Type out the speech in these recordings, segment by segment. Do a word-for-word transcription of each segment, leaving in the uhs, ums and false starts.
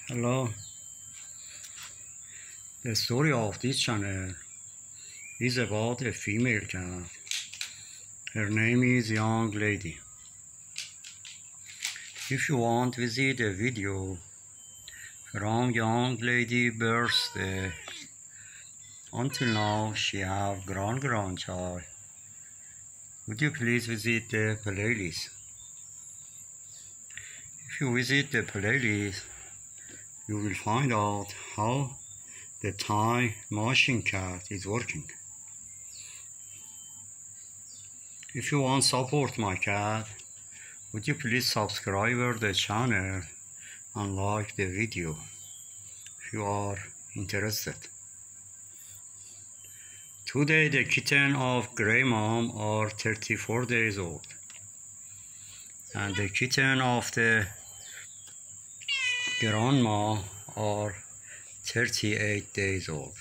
Hello. The story of this channel is about a female cat. Her name is Young Lady. If you want to visit a video from Young Lady birthday until now she have grand grandchild, would you please visit the playlist? If you visit the playlist, you will find out how the time machine cat is working. If you want to support my cat, would you please subscribe the channel and like the video if you are interested. Today the kitten of Grey Mom are thirty-four days old, and the kitten of the grandma are thirty-eight days old.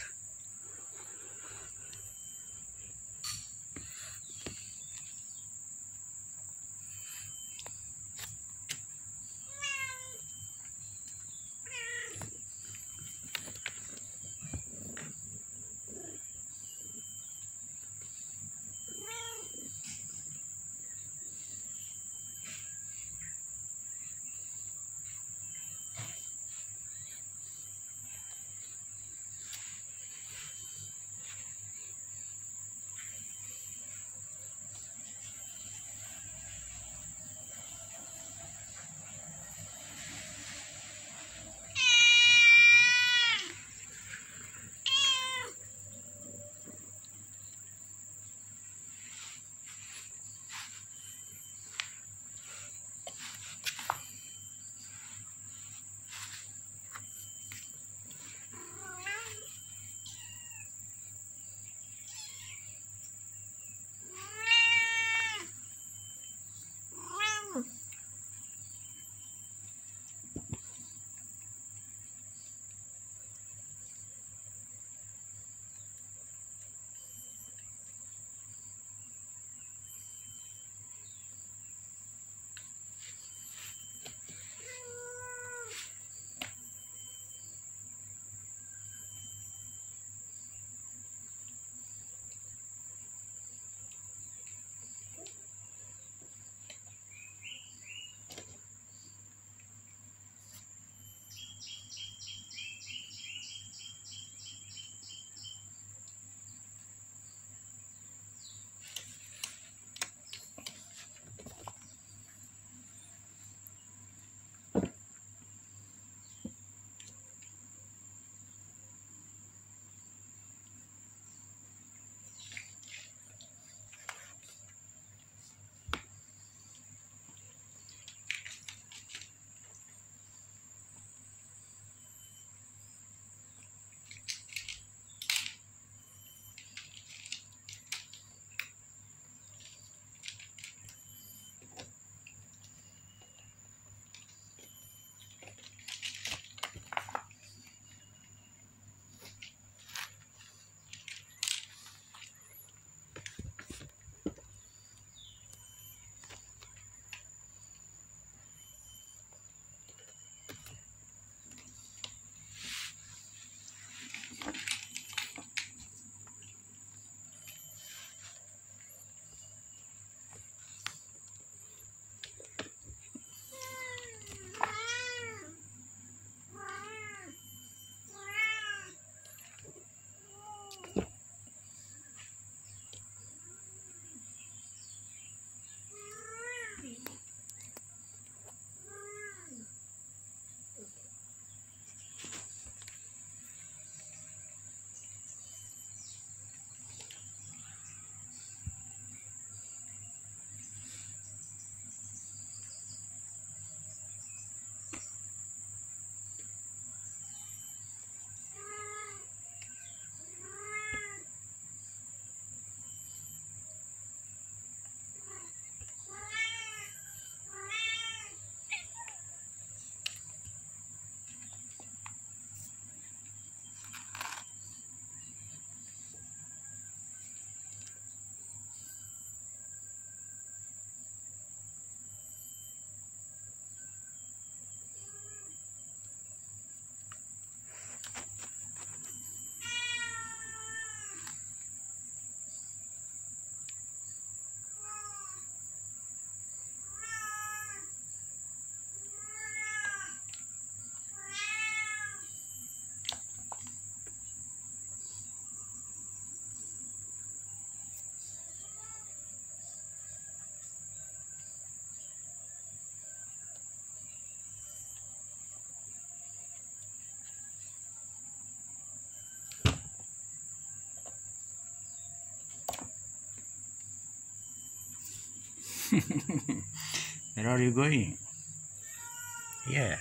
Where are you going? Yeah.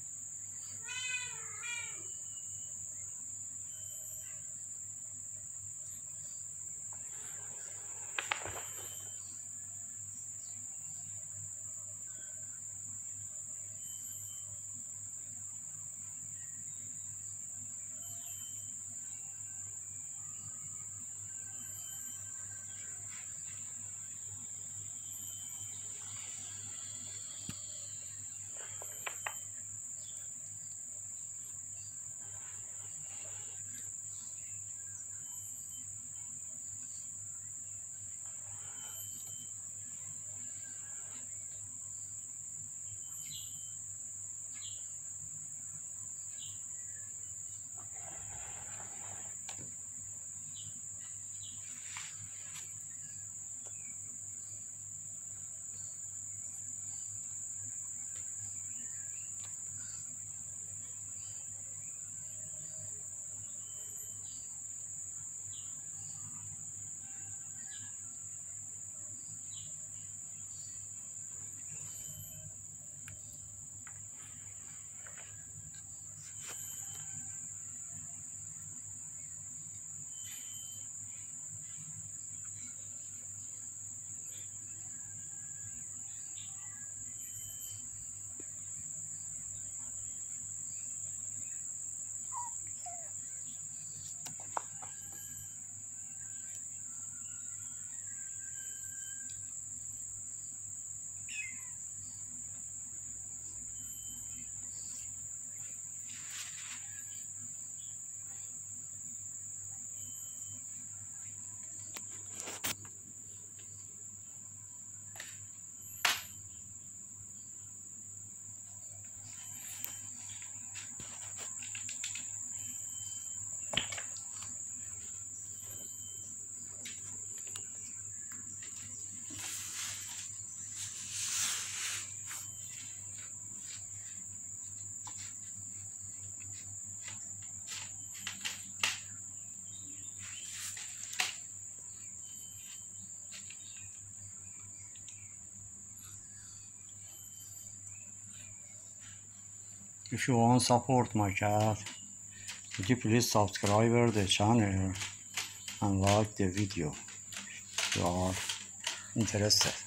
If you want to support my cat, would you please subscribe the channel and like the video if you are interested.